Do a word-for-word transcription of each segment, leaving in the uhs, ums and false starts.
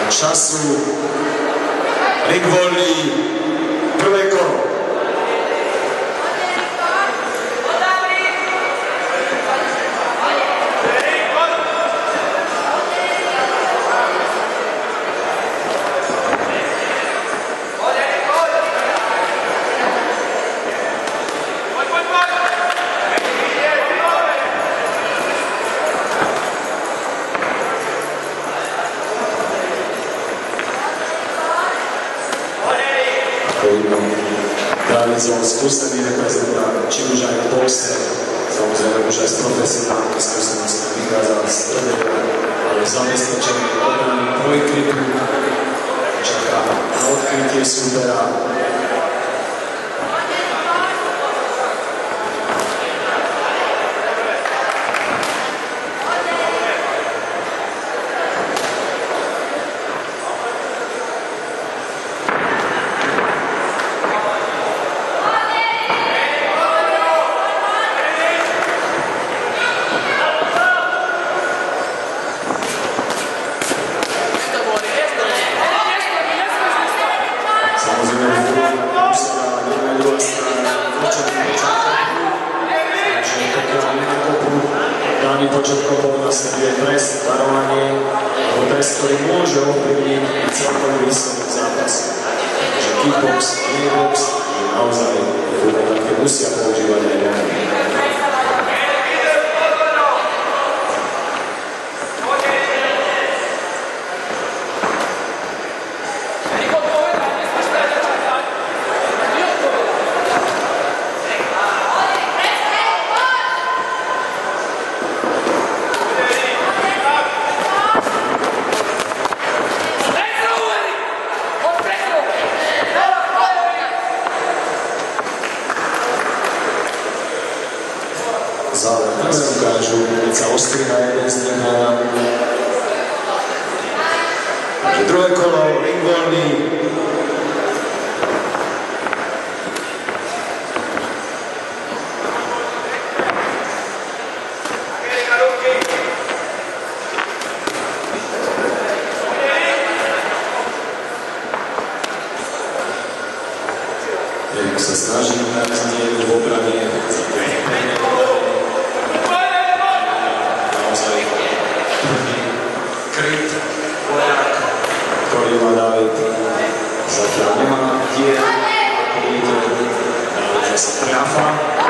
času. Ring voľný, prvé kolo. Davidov, skúsený reprezentant, či už aj v boxe, samozrejme už aj z profesionálnej skúsenosti vychádza z stredenia, ale zabezpečenie obrany dvojkrytu, čaká na odkrytie súpera. Počet kopov na sebe je trest, varovanie, alebo trest, ktorý môže ovplyvniť celkový výsledok zápasu. Takže kickbox, kickbox je naozaj také musia používať aj ľudia. Záver prvé ukážu, keď sa ostriha jeden z nich hľadá. Takže druhé kolo, ring voľný. Erik sa snaží nájsť nieku v obrane za pekne. Kryt, vojak, ktorý má David, zatiaľ nemá diel, ako vidíte, David sa tráfa.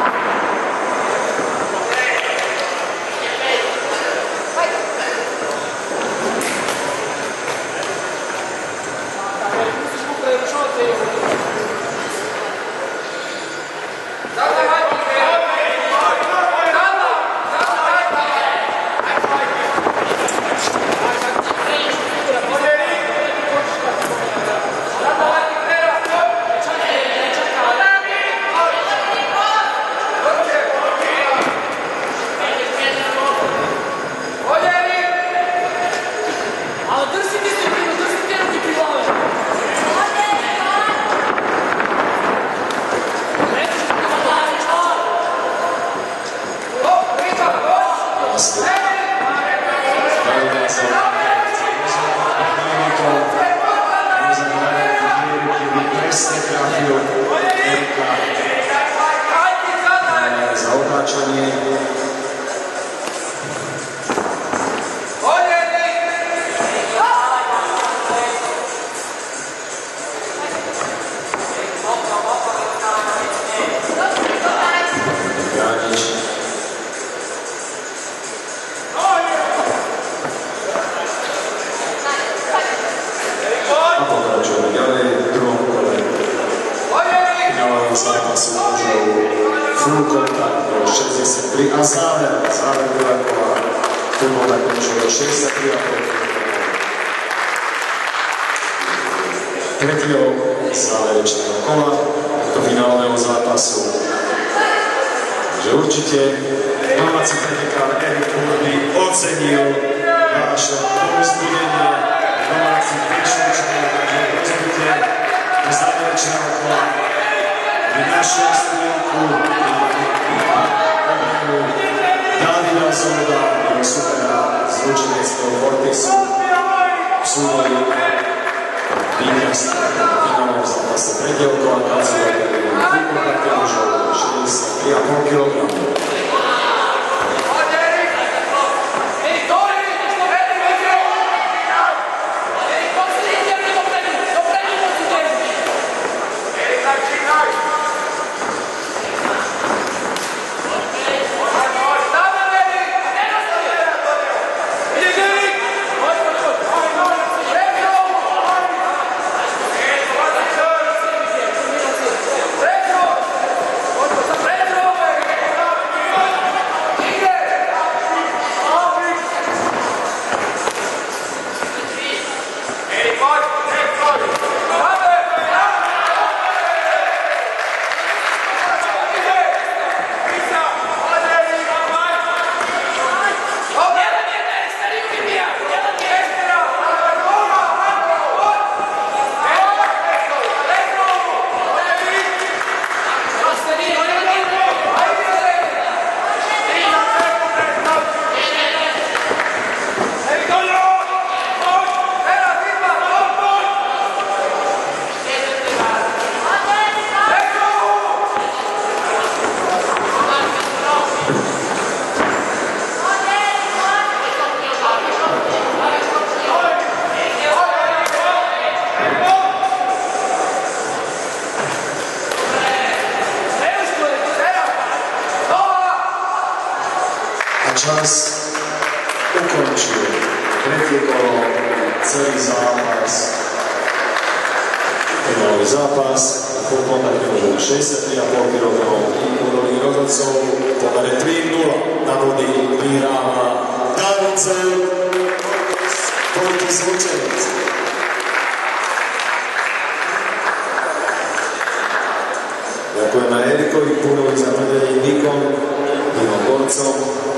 Zápasu mužov, full kontakt do šesťdesiattri a záver, záver druhá kola, tu bol nakončilo šesťdesiattri a päť. Tretieho záverečného kola do finálového zápasu. Takže určite domáci pretekár Erik Hurby ocenil vaše povzbudenie, domáci príšľučný, takže pozrite do záverečného kola. Našiel strieľku obranu Davida Zolda, jeho supera z Lučineckého Fortisu v súboji víťaz v finálovom zápase Predielko a Kacúra Kevinu Kukotakte mužov šesťdesiattri a pol kilogramov. Čas ukončil tretie kolo, celý zápas, finálový zápas, Kukotakte mužov šesťdesiattri a pol kilogramov úrovní rozhodcov v pomere tri nula na body vyhráva David proti Zlučenec. Ďakujeme Erikovi Púnovi za vedený výkon, dvom borcom.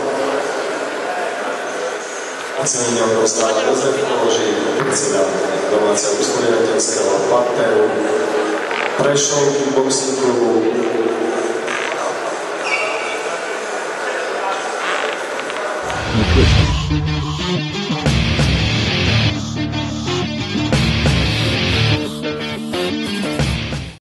A cenenie odovzdáva Jozef Položí, predseda domáceho usporiadateľského partneru Prešov kickboxing klubu